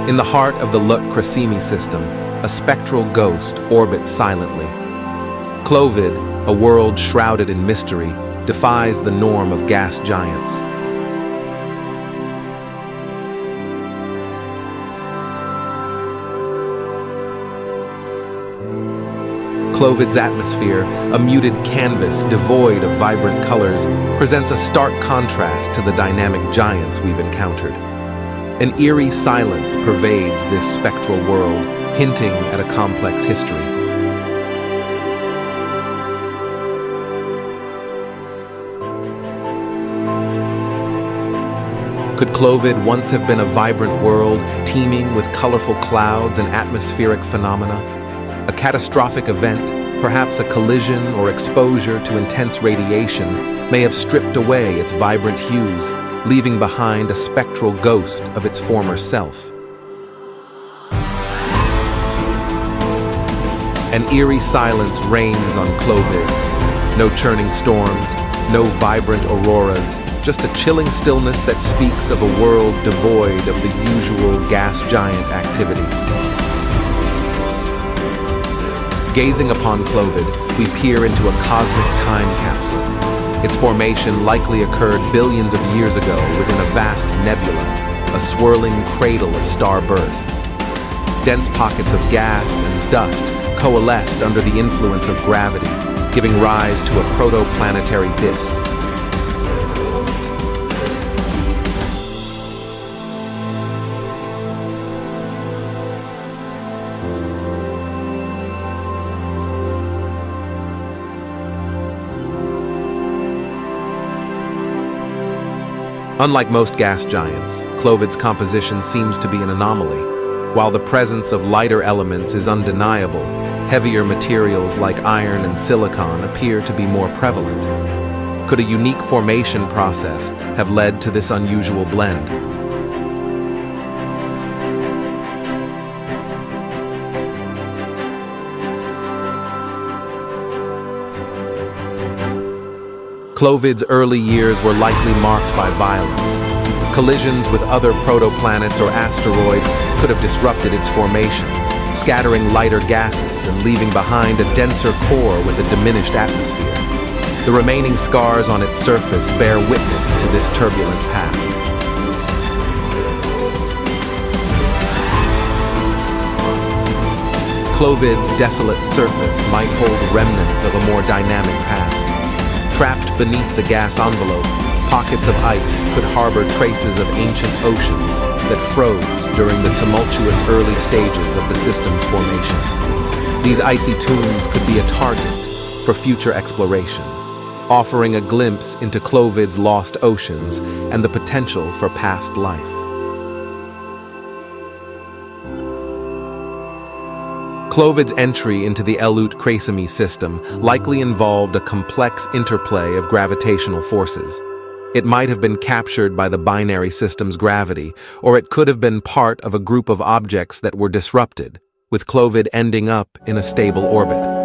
In the heart of the Lut-Crasimi system, a spectral ghost orbits silently. Klovid, a world shrouded in mystery, defies the norm of gas giants. Klovid's atmosphere, a muted canvas devoid of vibrant colors, presents a stark contrast to the dynamic giants we've encountered. An eerie silence pervades this spectral world, hinting at a complex history. Could Klovid once have been a vibrant world, teeming with colorful clouds and atmospheric phenomena? A catastrophic event, perhaps a collision or exposure to intense radiation, may have stripped away its vibrant hues, leaving behind a spectral ghost of its former self. An eerie silence reigns on Klovid. No churning storms, no vibrant auroras, just a chilling stillness that speaks of a world devoid of the usual gas giant activity. Gazing upon Klovid, we peer into a cosmic time capsule. Its formation likely occurred billions of years ago within a vast nebula, a swirling cradle of star birth. Dense pockets of gas and dust coalesced under the influence of gravity, giving rise to a protoplanetary disk. Unlike most gas giants, Klovid's composition seems to be an anomaly. While the presence of lighter elements is undeniable, heavier materials like iron and silicon appear to be more prevalent. Could a unique formation process have led to this unusual blend? Klovid's early years were likely marked by violence. Collisions with other protoplanets or asteroids could have disrupted its formation, scattering lighter gases and leaving behind a denser core with a diminished atmosphere. The remaining scars on its surface bear witness to this turbulent past. Klovid's desolate surface might hold remnants of a more dynamic past. Trapped beneath the gas envelope, pockets of ice could harbor traces of ancient oceans that froze during the tumultuous early stages of the system's formation. These icy tombs could be a target for future exploration, offering a glimpse into Klovid's lost oceans and the potential for past life. Klovid's entry into the Lut-Crasimi system likely involved a complex interplay of gravitational forces. It might have been captured by the binary system's gravity, or it could have been part of a group of objects that were disrupted, with Klovid ending up in a stable orbit.